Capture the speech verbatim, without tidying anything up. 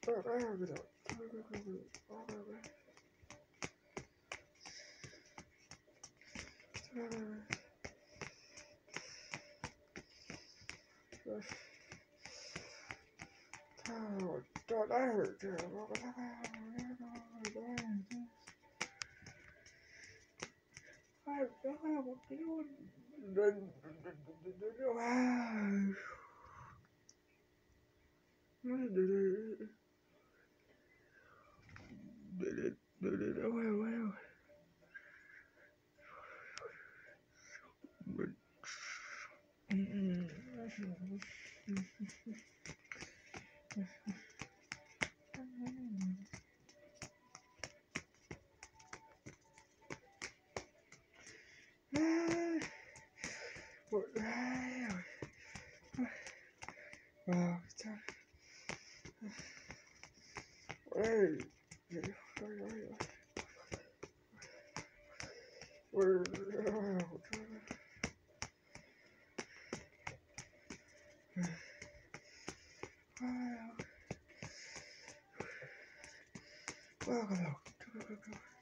God, that hurt. I don't know what to do. Wow, it's time. Wait. Where? Wow. Wow.